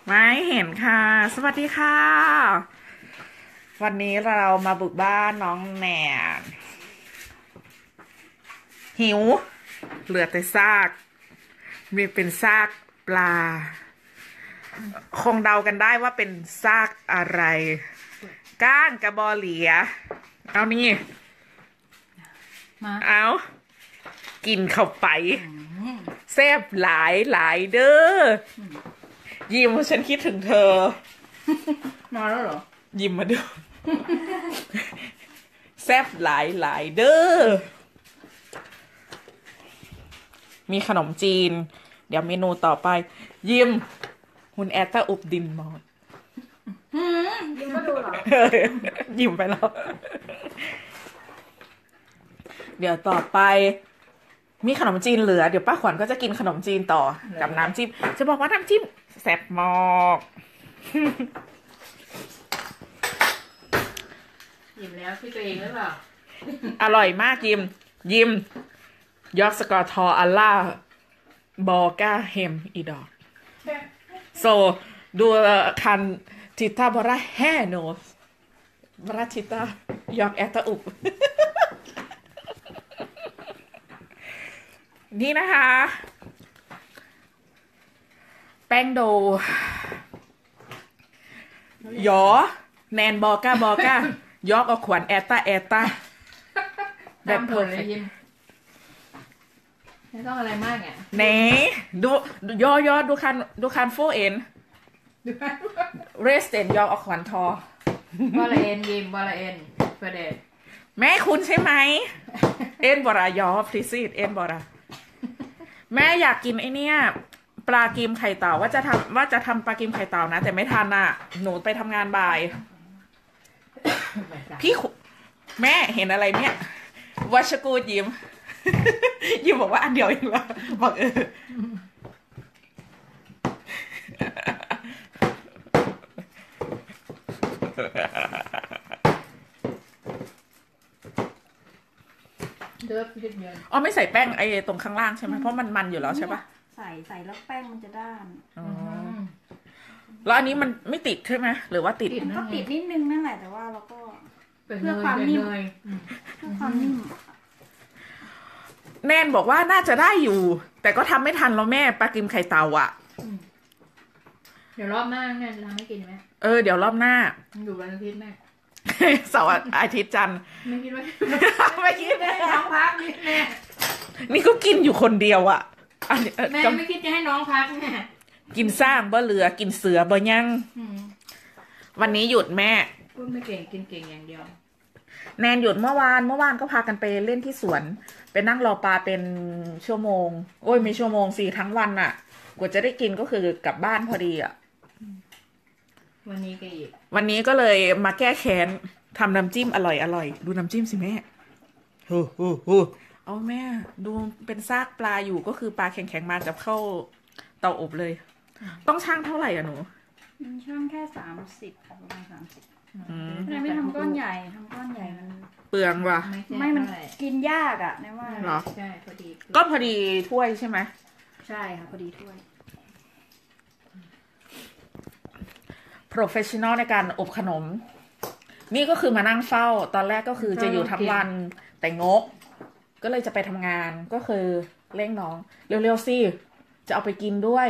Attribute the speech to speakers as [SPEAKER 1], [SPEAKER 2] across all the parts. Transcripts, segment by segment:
[SPEAKER 1] ไม่เห็นค่ะ สวัสดีค่ะ วันนี้เรามาบุกบ้านน้องแนนหิว เหลือแต่ซาก มีเป็นซากปลา คงเดากันได้ว่าเป็นซากอะไร ก้างกระบอเหลีย เอานี่ เอากินเข้าไปแซ่บหลายหลายเด้อ ยิ้มฉันคิดถึงเธอ
[SPEAKER 2] มาแล้วเหรอ
[SPEAKER 1] ยิ้มมาดู แซ่บหลายหลายเด้อ มีขนมจีน เดี๋ยวเมนูต่อไป ยิ้มคุณแอตตาอุบดินมอด
[SPEAKER 2] ยิ้มก็ดูเหรอ
[SPEAKER 1] ยิ้มไปแล้ว เดี๋ยวต่อไป มีขนมจีนเหลือ เดี๋ยวป้าขวัญก็จะกินขนมจีนต่อ กับน้ำจิ้ม จะบอกว่าน้ำจิ้มแซ่บมาก
[SPEAKER 2] ยิ้มแล้วที่ตัวเองหรือเปล่า
[SPEAKER 1] อร่อยมากยิมยอกสกอร์ทออัลล่าบอกาเฮมอีดอกโซดูคันทิตาบราแฮโนสบราทิตายอกแอตตาอุบ นี่นะคะ แป้งโดยอแนนบอกายอกเอาขวัญแอตตาแบบเพอร์เฟกต์
[SPEAKER 2] ไม่ต้องอะไรมากอ่ะ
[SPEAKER 1] เน่ดูยอดูคันโฟเอ็นเรสเตนยอกเอาขวัญทอบ
[SPEAKER 2] อลเอ็นยิ้มบอลเอ็นเฟเดต
[SPEAKER 1] แม่คุณใช่ไหม เอ็นบรายอพลิซิตเอ็นบราแม่อยากกินไอเนี้ยปลากิมไข่เต่าว่าจะทำปลากิมไข่เต่านะ แต่ไม่ทันอ่ะ หนูไปทำงานบ่าย พี่แม่เห็นอะไรเนี่ยวัชกูดยิ้ม ยิ้มบอกว่าอันเดียวเองเหรอบอก
[SPEAKER 2] เดือบยืดเยืน
[SPEAKER 1] อ๋อไม่ใส่แป้งไอ้ตรงข้างล่างใช่ไหมเพราะมันอยู่แล้วใช่ปะ
[SPEAKER 3] ใส่แล้วแป้งมันจะด้าน
[SPEAKER 1] อ๋อแล้วอันนี้มันไม่ติดใช่ไหมหรือว่าติด
[SPEAKER 3] มันก็ติดนิดนึงนั่นแหละแต่ว่าเราก็
[SPEAKER 2] เพื่
[SPEAKER 3] เพื่อความนิ่ม เพื่อความนิ่ม
[SPEAKER 1] แนนบอกว่าน่าจะได้อยู่ แต่ก็ทำไม่ทันแล้วแม่ปลากิมไข่เต่าอ่ะ
[SPEAKER 2] เดี๋ยวรอบหน้าเนี่ยจะทำให้กินไหม
[SPEAKER 1] เดี๋ยวรอบหน้า
[SPEAKER 2] อยู่วันอาทิตย์แม่
[SPEAKER 1] เสาร์อาทิตย์จันทร์
[SPEAKER 2] ไม่คิดว่า
[SPEAKER 1] ไม่คิด
[SPEAKER 2] ไม่ให้น้องพักนี่แม่
[SPEAKER 1] นี่ก็กินอยู่คนเดียวอ่ะอันนี้
[SPEAKER 2] แม่ไม่คิดจะให้น้องพักแม่
[SPEAKER 1] กินสร้างบ่เหลือกินเสือบ่ยังวันนี้หยุดแม่
[SPEAKER 2] พูดไม่เก่งกินเก่งอย่างเดียว
[SPEAKER 1] แนนหยุดเมื่อวานก็พากันไปเล่นที่สวนไปนั่งรอปลาเป็นชั่วโมงโอ้ยไม่ชั่วโมงสิทั้งวันอ่ะ กว่าจะได้กินก็คือกลับบ้านพอดีอ่ะ
[SPEAKER 2] วันนี้ก็อีก
[SPEAKER 1] วันนี้ก็เลยมาแก้แค้นทำน้ำจิ้มอร่อยดูน้ำจิ้มสิแม่เอาแม่ดูเป็นซากปลาอยู่ก็คือปลาแข็งๆมาจับเข้าเตาอบเลย ต้องช่างเท่าไหร่อะหนู
[SPEAKER 3] มันช่างแค่30ประมาณ30ไม่ทำก้อนใหญ่ทำก้อนใหญ่มัน
[SPEAKER 1] เปลืองว่ะ
[SPEAKER 3] ไม่มันกินยากอ่ะนะว่า
[SPEAKER 1] เหรอ
[SPEAKER 2] ใช่พอดี
[SPEAKER 1] ก็พอดีถ้วยใช่ไหม
[SPEAKER 3] ใช่ค่ะพอดีถ้วย
[SPEAKER 1] professional ในการอบขนม นี่ก็คือมานั่งเฝ้า ตอนแรกก็คือจะอยู่ทั้งวันแต่งก ก็เลยจะไปทำงานก็คือเร่งน้อง เร็วๆสิจะเอาไปกินด้วย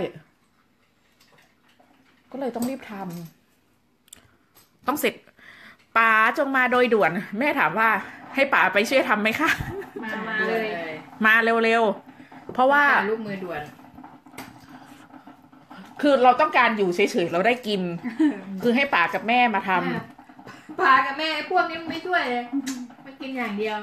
[SPEAKER 1] ก็เลยต้องรีบทำต้องเสร็จป๋าจงมาโดยด่วน แม่ถามว่าให้ป๋าไปช่วยทำไหมคะ
[SPEAKER 2] มาเลย
[SPEAKER 1] มาเร็วๆเพราะว่า
[SPEAKER 2] ลูกมือด่วน
[SPEAKER 1] คือเราต้องการอยู่เฉยๆเราได้กิน คือให้ป๋ากับแม่มาทำ
[SPEAKER 2] ปากับแม่พวกนี้ไม่ช่วยเลยไม่กินอย่างเดียว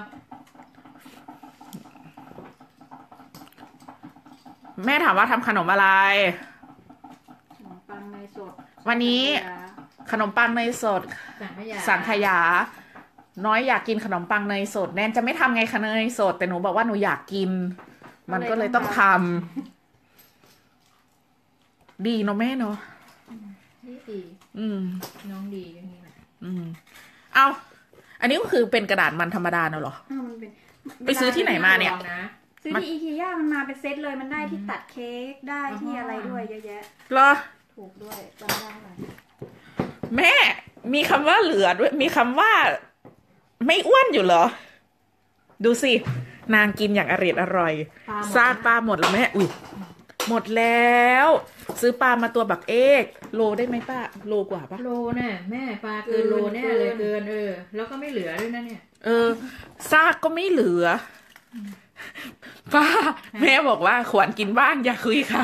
[SPEAKER 1] แม่ถามว่าทำขนมอะไร
[SPEAKER 3] ขนมปังเนยสด
[SPEAKER 1] วันนี้ขนมปังเนยสด สังขยา น้อยอยากกินขนมปังเนยสด แนนจะไม่ทำไงคะเนยสด แต่หนูบอกว่าหนูอยากกิน มันก็เลยต้องทำดีเนาะแม่เนาะ
[SPEAKER 2] ดี น้องดีอย่างนี้แหละ
[SPEAKER 1] เอาอันนี้ก็คือเป็นกระดาษมันธรรมดาเนอะเหรอ
[SPEAKER 3] มันเป็น
[SPEAKER 1] ไปซื้อที่ไหนมาเนี่ย
[SPEAKER 3] ซื้อที่อีเคียมันมาเป็นเซตเลยมันได้ที่ตัดเค้กได้ที่อะไรด้วยเยอะแยะ
[SPEAKER 1] เหรอ
[SPEAKER 3] ถูถูกด้วยจำได้เลย
[SPEAKER 1] แม่มีคำว่าเหลือด้วยมีคำว่า ไม่อ้วนอยู่เหรอ ดูสิ นางกินอย่างอร่อยซากปลาหมดแล้วแม่อุ้ยหมดแล้ว ซื้อปลามาตัวบักเอกโลได้ไหมป้าโลกว่าปะ
[SPEAKER 2] โลน่ะแม่ปลาเกินโลแน่เลยเกินแล้วก็ไม่เหลือด้วยนะเนี่ย
[SPEAKER 1] ซากก็ไม่เหลือป้าแม่บอกว่าขวัญกินบ้างอย่าคุยค่ะ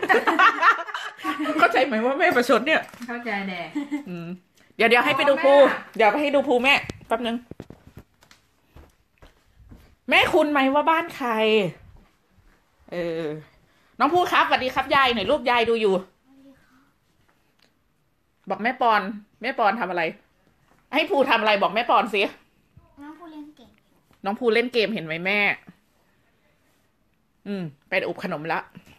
[SPEAKER 1] เข้าใจไหมว่าแม่ประชดเนี่ย
[SPEAKER 2] เข้าใจแดก
[SPEAKER 1] เดี๋ยวให้ไปดูภูเดี๋ยวไปให้ดูภูแม่แป๊บนึงแม่คุณไหมว่าบ้านใครน้องภูครับสวัสดีครับยายหน่อยรูปยายดูอยู่บอกแม่ปอนทำอะไร ให้ภูทำอะไรบอกแม่ปอนสิ
[SPEAKER 4] น้องผู้เล่นเก่ง
[SPEAKER 1] น้องภูเล่นเกมเห็นไหมแม่ไปอุบขนมละ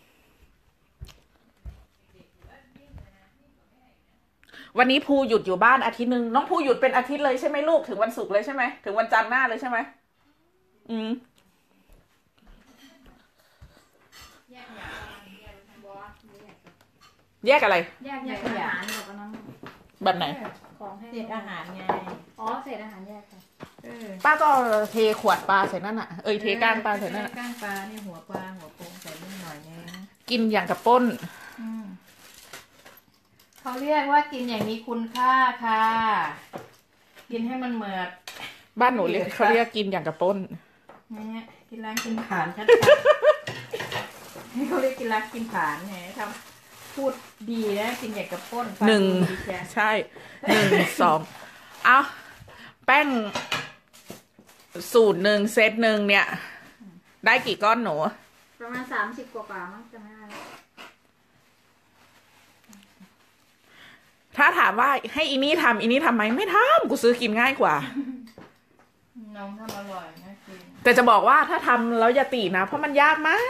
[SPEAKER 1] วันนี้ภูหยุดอยู่บ้านอาทิตย์นึงน้องภูหยุดเป็นอาทิตย์เลยใช่ไหมลูกถึงวันศุกร์เลยใช่ไหมถึงวันจันทร์หน้าเลยใช่ไหมแยกอะไร
[SPEAKER 3] แยกอาหารกับน้ำ
[SPEAKER 1] แบบไหน
[SPEAKER 3] ของให้
[SPEAKER 2] เศษอาหารไง
[SPEAKER 3] อ๋อเศษอาหารแยกค่ะ
[SPEAKER 1] ป้าก็เทขวดปลาใส่นั่นอ่ะเทก้างปลาใส่นั่น
[SPEAKER 2] ก้างปลาเนี่ยหัวปลาหัวโป่งใส่นิดหน่อยนึง
[SPEAKER 1] กินอย่างกับป้น
[SPEAKER 2] เขาเรียกว่ากินอย่างมีคุณค่าค่ะ กินให้มันเหมือด
[SPEAKER 1] บ้านหนูเรียกเขาเรียกกินอย่างกับป้น
[SPEAKER 2] เนี่ยกินล้างกินผ่านชัดๆให้เขาเรียกกินล้างกินผ่านไงทำพูดดีนะกินอย่างกับป้น
[SPEAKER 1] หนึ่ง
[SPEAKER 2] ดีแค่
[SPEAKER 1] ใช่1 2เอาแป้งสูตร1 เซต 1เนี่ย ได้กี่ก้อนหนู
[SPEAKER 3] ประมาณ30 กว่ามั้งจำไม่ได้แล้ว
[SPEAKER 1] ถ้าถามว่าให้อีนี่ทำไหมไม่ทำกูซื้อกินง่ายกว่า
[SPEAKER 2] น้องทำอร่อยนะกิน
[SPEAKER 1] แต่จะบอกว่าถ้าทำแล้วอย่าตีนะเพราะมันยากมาก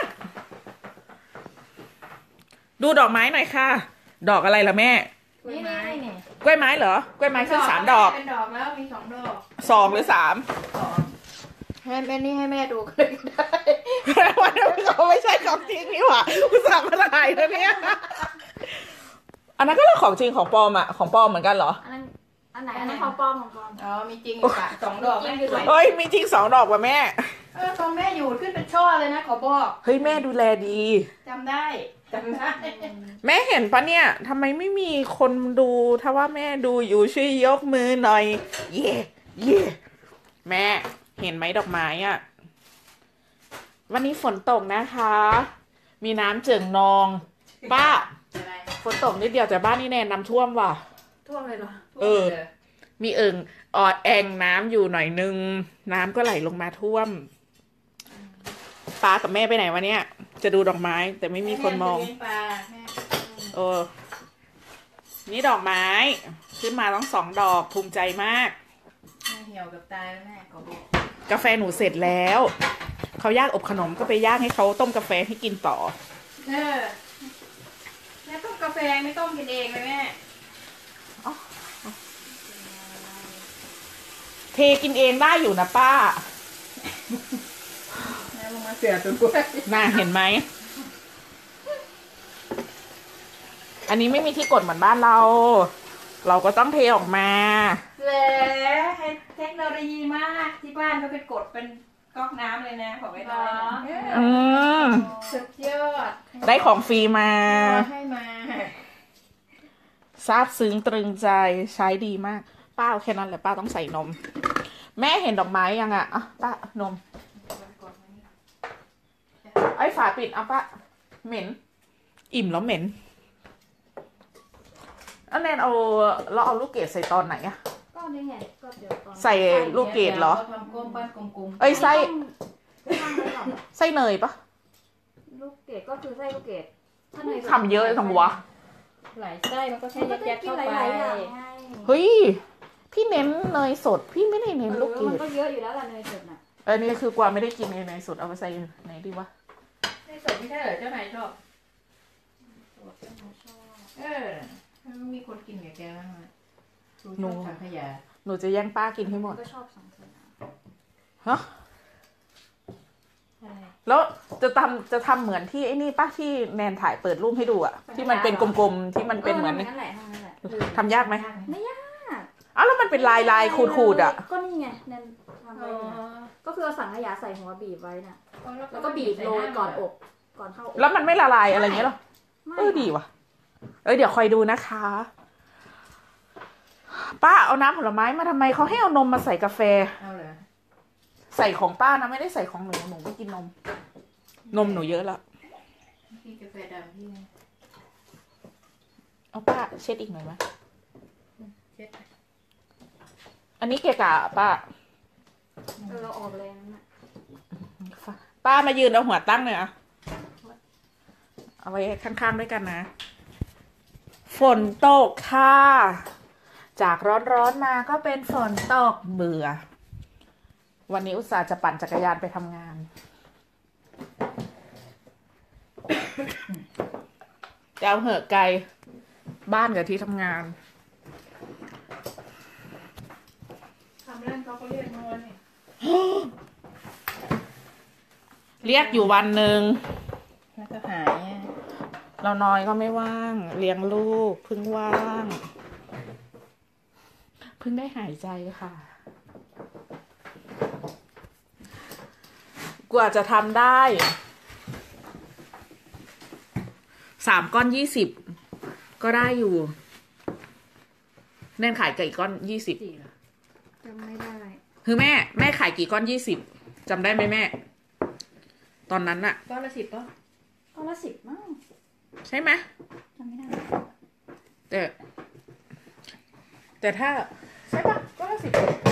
[SPEAKER 1] ดูดอกไม้หน่อยค่ะ ดอกอะไรล่ะแม่
[SPEAKER 2] นี่นี่
[SPEAKER 1] กล้วยไม้เหรอกล้วยไม้ขึ้น3 ดอก
[SPEAKER 2] เป็นดอกแล้วมี2 ดอก
[SPEAKER 1] 2 หรือ 3
[SPEAKER 2] ให้แม่นี่ให้แม่ดูก็ได้
[SPEAKER 1] วันนี้เขาไม่ใช่ของจริงนี่หว่าอุตส่าห์มาถ่ายนะเนี่ยอันนั้นก็เรื่องของจริงของปลอมอะของปลอมเหมือนกันเหรอ
[SPEAKER 3] อันนั้นของปลอมของปลอม
[SPEAKER 2] อ๋อมีจริงอยู่ค่ะ2 ดอกแม่สวย
[SPEAKER 1] เฮ้ยมีจริง2 ดอกว่ะแม่
[SPEAKER 2] ตอนแม่อยู่ขึ้นเป็นช่อเลยนะขอบอก
[SPEAKER 1] เฮ้ยแม่ดูแลดี
[SPEAKER 2] จำได้
[SPEAKER 1] แม่เห็นปะเนี่ยทำไมไม่มีคนดูถ้าว่าแม่ดูอยู่ช่วยยกมือหน่อย เย่แม่เห็นไหมดอกไม้อะวันนี้ฝนตกนะคะ มีน้ำเจิ่งนองป้าฝนตกนิดเดียวแต่บ้านนี่แน่น้ำท่วมว่ะ
[SPEAKER 2] ท่วมเลยเหรอ
[SPEAKER 1] มีแอ่งน้ำอยู่หน่อยนึงน้ำก็ไหลลงมาท่วมป้ากับแม่ไปไหนวะเนี่ยจะดูดอกไม้แต่ไม่มีคนมอง นี่ดอกไม้ขึ้นมาต้อง2 ดอกภูมิใจมาก
[SPEAKER 2] แม่เหี่ยวกับตายแล้วแม่ขอบอก
[SPEAKER 1] กาแฟหนูเสร็จแล้วเขาย่างอบขนมก็ไปย่างให้เขาต้มกาแฟให้กินต่อ
[SPEAKER 2] แม่ต้มกาแฟไม่ต้มกินเองเลยแม่
[SPEAKER 1] เทกินเองได้อยู่นะป้า
[SPEAKER 2] แม่ลงมาเสือตัวด้วย
[SPEAKER 1] น่าเห็นไหมอันนี้ไม่มีที่กดเหมือนบ้านเรา เราก็ต้องเทออกมา
[SPEAKER 2] แหละเทคโนโลยีมากที่บ้านเขาเป็นกดเป็นก๊อกน้ำเลยนะของไอ้น้อยสุดยอด
[SPEAKER 1] ได้ของฟรีมา
[SPEAKER 2] ให้มา
[SPEAKER 1] ซาบซึ้งตรึงใจใช้ดีมากป้าเอาแค่นั้นแหละป้าต้องใส่นม แม่เห็นดอกไม้ยังอ่ะป้านมไอ้ฝาปิดป้าเหม็นอิ่มแล้วเหม็นอันแนนเราเอาลูกเกดใส่ตอนไหนอะ
[SPEAKER 3] ก็นี่ไงก็เดี๋ยวตอน
[SPEAKER 1] ใส่ลูกเกดเหรอ
[SPEAKER 2] ทำก้มปั้นกลมๆ
[SPEAKER 1] เอ้ยไส้
[SPEAKER 3] ทำไว้ก่อน
[SPEAKER 1] ไส้เนยปะ
[SPEAKER 3] ลูกเกดก็คือไส้ลูกเกดถ้าเนย
[SPEAKER 1] ทำเยอะจังวะ
[SPEAKER 2] หลายไส้มันก็ใช้
[SPEAKER 3] มันก็
[SPEAKER 2] ยั
[SPEAKER 3] จะ
[SPEAKER 2] ดๆ
[SPEAKER 3] กิน
[SPEAKER 2] เข้า
[SPEAKER 3] ห
[SPEAKER 2] ไป
[SPEAKER 3] ลายๆอย่างไง
[SPEAKER 1] เฮ้ยพี่เน้นเนยสดพี่ไม่ได้เน้นลูกเก
[SPEAKER 3] มัน
[SPEAKER 1] ด
[SPEAKER 3] ก็เยอะอยู่แล้วล่ะเนยสดน่ะ
[SPEAKER 1] นี่คือกวางไม่ได้กินเนยสดเอาไปใส่ไหนดีวะ
[SPEAKER 2] ไม่สดไม่ใช่เหรอเจ้านายชอบมันมีคนกินกับแกบ้างไหมดูชอบถังขยะ
[SPEAKER 1] หนูจะแย่งป้ากินให้หมด
[SPEAKER 3] ก็ชอบ2 คน
[SPEAKER 1] ฮะ
[SPEAKER 2] ใช่
[SPEAKER 1] แล้วจะทำเหมือนที่ไอ้นี่ป่ะที่แนนถ่ายเปิดรูปให้ดูอะที่มันเป็นกลมๆที่มันเป็นเหมือน
[SPEAKER 3] นั่นแหละนั่นแหละ
[SPEAKER 1] ทำยากไหม
[SPEAKER 3] ไม่ยาก
[SPEAKER 1] อ้าวแล้วมันเป็นลายขูดๆอะ
[SPEAKER 3] ก็นี่ไงนั่นทำไว้ก็คือเอาสังขยาใส่หัวบีบไว้น่ะแล้วก็บีบโรยก่อนอบก่อนเข้าอบ
[SPEAKER 1] แล้วมันไม่ละลายอะไรเงี้ยหรอ
[SPEAKER 3] ไม่
[SPEAKER 1] ดีว่ะเดี๋ยวคอยดูนะคะ ป้าเอาน้ำผลไม้มาทำไมเขาให้เอานมมาใส่กาแฟ
[SPEAKER 2] เอาเลย
[SPEAKER 1] ใส่ของป้านะไม่ได้ใส่ของหนูไม่กินนมหนูเยอะแล้ว
[SPEAKER 2] พี่กาแฟดำพี่
[SPEAKER 1] เอาป้าเช็ดอีกหน่อยไหม
[SPEAKER 2] เช็ด
[SPEAKER 1] อันนี้เกะกะป้า
[SPEAKER 3] เราออกแรงน่ะ
[SPEAKER 1] ป้ามายืนเอาหัวตั้งเลยอะเอาไว้ข้างๆด้วยกันนะ ฝนตกค่ะ จากร้อนๆมาก็เป็นฝนตกเบื่อ วันนี้อุตส่าห์จะปั่นจักรยานไปทำงาน จะเอาเหอะไกลบ้านกับที่ทำงาน
[SPEAKER 2] ทำเล่นเขาก็เรียกมาวันนี้
[SPEAKER 1] เรียกอยู่วันหนึ่ง
[SPEAKER 2] แล้วก็หายอ่ะ
[SPEAKER 1] เราน้อยก็ไม่ว่าง เลี้ยงลูกเพิ่งว่าง เพิ่งได้หายใจค่ะ กว่าจะทำได้3 ก้อน20ก็ได้อยู่ แน่นขายกี่ก้อน20
[SPEAKER 3] จำไม่ได้
[SPEAKER 1] คือแม่ขายกี่ก้อน20จำได้ไหมแม่ ตอนนั้นอะ
[SPEAKER 2] ก้อนละ10ป่ะ
[SPEAKER 3] ก็ละ10มั้ง
[SPEAKER 1] ใช่ไหม
[SPEAKER 3] จำไม่ได้
[SPEAKER 1] แต่ถ้าใช่ปะก็ละ10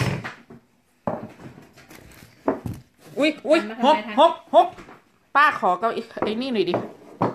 [SPEAKER 1] อุ้ยหกป้าขอเก้าอี้ไอ้นี่หน่อยดิ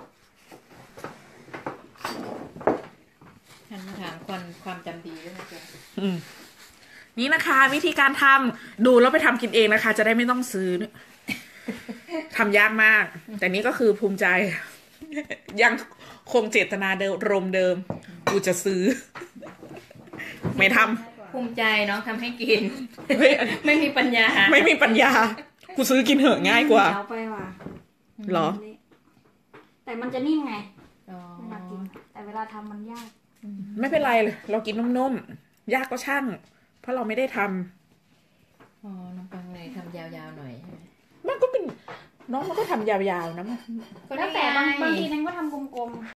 [SPEAKER 2] หันมาถามความจำดีด้วยนะจ๊ะ
[SPEAKER 1] นี่นะคะ วิธีการทำดูแล้วไปทำกินเองนะคะ จะได้ไม่ต้องซื้อ ทำยากมาก แต่นี่ก็คือภูมิใจ ยังคงเจตนาเดิมกูจะซื้อ ไม่ท
[SPEAKER 2] ภูมิใจน้องทำให้กิน
[SPEAKER 1] ำเฮ้ย
[SPEAKER 2] ไม่มีปัญญา
[SPEAKER 1] ไม่มีปัญญา กูซื้อกินเหอะง่ายกว่า
[SPEAKER 3] เหนียวไปว่ะ
[SPEAKER 1] เหรอ
[SPEAKER 3] แต่มันจะนิ่มไง
[SPEAKER 2] อ๋อ
[SPEAKER 3] เวลากินแต่เวลาทำมันยาก
[SPEAKER 1] ไม่เป็นไรเลย เรากินนุ่มๆ ยากก็ช่าง เพราะเราไม่ได้ทำ
[SPEAKER 2] อ๋อน้องปังเลยทำยาวๆหน่อยใช่ไหม
[SPEAKER 1] มันก็เป็นน้องมันก็ทำยาวๆนะมัน
[SPEAKER 3] แล้วแต่บางทีนั้นก็ทำกลมๆ